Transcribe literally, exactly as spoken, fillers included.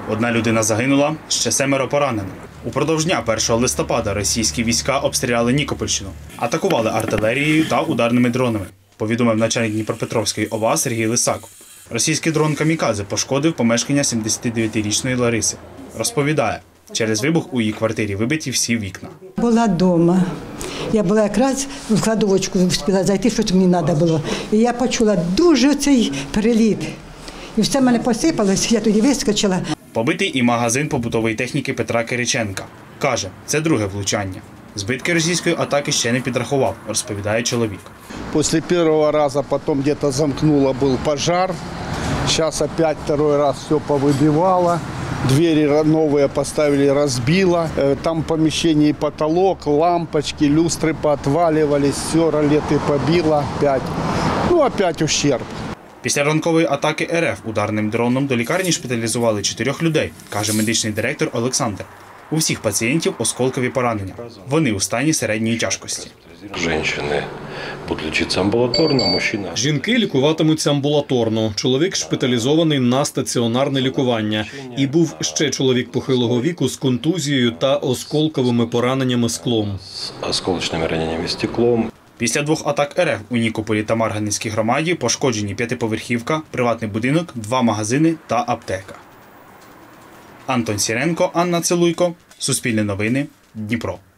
Одна людина загинула, ще семеро поранено. Упродовж дня першого листопада російські війська обстріляли Нікопольщину, атакували артилерією та ударними дронами, повідомив начальник Дніпропетровської ОВА Сергій Лисак. Російський дрон «Камікадзе» пошкодив помешкання сімдесятидев'ятирічної Лариси. Розповідає, через вибух у її квартирі вибиті всі вікна. Була вдома. Я була якраз в кладовочку, встигла зайти, що мені треба було. І я почула дуже цей приліт. І все мене посипалось, я тоді вискочила. Побитий і магазин побутової техніки Петра Кириченка. Каже, це друге влучання. Збитки російської атаки ще не підрахував, розповідає чоловік. Після першого разу потім десь замкнуло, був пожар. Зараз опять другий раз все повибивало. Двери новые поставили, разбило. Там в помещении потолок, лампочки, люстры поотваливались, все, ролеты побило опять. Ну, опять ущерб. Після ранкової атаки РФ ударним дроном до лікарні шпиталізували чотирьох людей, каже медичний директор Олександр. У всіх пацієнтів осколкові поранення. Вони у стані середньої тяжкості. Жінки будуть лікуватися амбулаторно, мужчина. Жінки лікуватимуться амбулаторно. Чоловік шпиталізований на стаціонарне лікування. І був ще чоловік похилого віку з контузією та осколковими пораненнями склом. З осколочними раненнями стеклом. Після двох атак РФ у Нікополі та Марганецькій громаді пошкоджені п'ятиповерхівка, приватний будинок, два магазини та аптека. Антон Сіренко, Анна Целуйко, Суспільне новини, Дніпро.